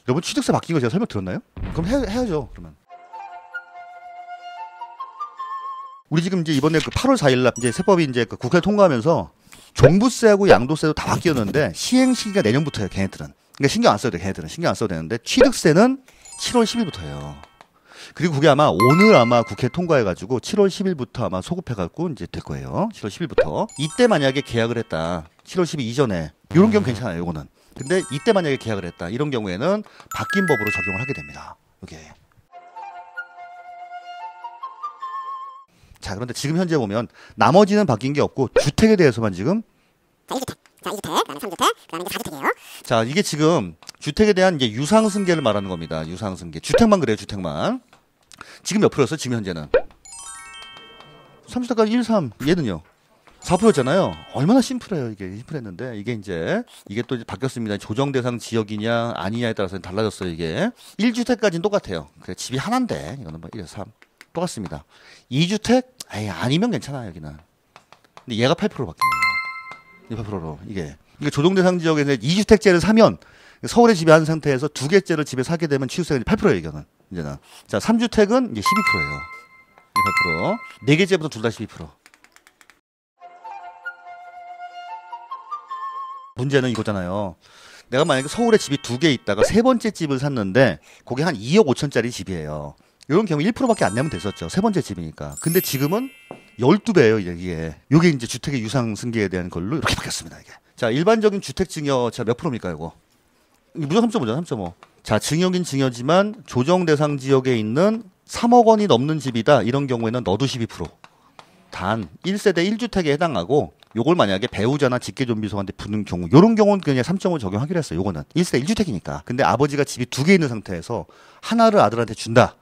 여러분 취득세 바뀐 거 제가 설명 들었나요? 그럼 해야죠. 그러면. 우리 지금 이제 이번에 그 8월 4일날 이제 세법이 이제 그 국회 통과하면서 종부세하고 양도세도 다 바뀌었는데 시행 시기가 내년부터예요. 걔네들은. 그러니까 신경 안 써도 돼. 걔네들은 신경 안 써도 되는데 취득세는 7월 10일부터예요. 그리고 그게 아마 오늘 아마 국회 통과해가지고 7월 10일부터 아마 소급해갖고 이제 될 거예요. 7월 10일부터. 이때 만약에 계약을 했다. 7월 10일 이전에 이런 경우 괜찮아요. 이거는. 근데 이때 만약에 계약을 했다. 이런 경우에는 바뀐 법으로 적용을 하게 됩니다. 이게. 자, 그런데 지금 현재 보면 나머지는 바뀐 게 없고 주택에 대해서만 지금 자, 1주택. 자, 2주택. 그다음에 3주택. 그다음에 이제 4주택이에요. 자, 이게 지금 주택에 대한 이제 유상승계를 말하는 겁니다. 유상승계. 주택만 그래요, 주택만. 지금 몇 프로였어요? 지금 현재는 30대까지 1, 3. 얘는요 4%였잖아요. 얼마나 심플해요. 이게 심플했는데 이게 또 이제 바뀌었습니다. 조정 대상 지역이냐 아니냐에 따라서 달라졌어요. 이게 1주택까지는 똑같아요. 그래 집이 하나인데 이거는 뭐 1, 3 똑같습니다. 2주택 아니면 괜찮아요. 여기는. 근데 얘가 8%로 바뀐 거예요. 8%로 이게 조정 대상 지역에서 2주택제를 사면 서울에 집에 한 상태에서 두 개째를 집에 사게 되면 취득세가 8%예요. 이거는 이제는. 자, 3주택은 이제 12%예요. 8%. 네 개째부터 둘 다 12%. 문제는 이거잖아요. 내가 만약에 서울에 집이 두 개 있다가 세 번째 집을 샀는데 그게 한 2억 5천짜리 집이에요. 이런 경우 1%밖에 안 내면 됐었죠. 세 번째 집이니까. 근데 지금은 12배예요, 이게. 요게 이제 주택의 유상 승계에 대한 걸로 이렇게 바뀌었습니다, 이게. 자, 일반적인 주택 증여 자, 몇 프로입니까, 이거? 무조건 3.5죠, 3.5. 자, 증여긴 증여지만 조정 대상 지역에 있는 3억 원이 넘는 집이다. 이런 경우에는 너도 12%. 단 1세대 1주택에 해당하고 요걸 만약에 배우자나 직계존비속한테 붙는 경우 요런 경우는 그냥 3.5 적용하기로 했어요. 요거는 1세대 1주택이니까. 근데 아버지가 집이 두 개 있는 상태에서 하나를 아들한테 준다.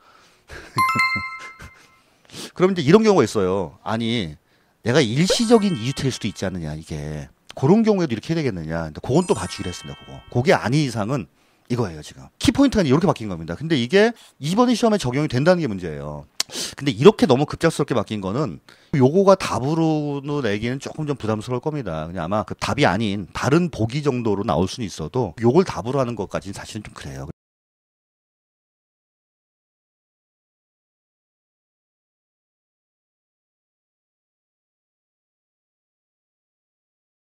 그럼 이제 이런 경우가 있어요. 아니 내가 일시적인 2주택일 수도 있지 않느냐 이게. 그런 경우에도 이렇게 해야 되겠느냐. 근데 그건 또 봐주기로 했습니다. 그게 아닌 이상은 이거예요 지금. 키포인트가 이렇게 바뀐 겁니다. 근데 이게 이번 시험에 적용이 된다는 게 문제예요. 근데 이렇게 너무 급작스럽게 바뀐 거는 요거가 답으로 내기는 조금 좀 부담스러울 겁니다. 그냥 아마 그 답이 아닌 다른 보기 정도로 나올 수는 있어도 요걸 답으로 하는 것까지는 사실은 좀 그래요.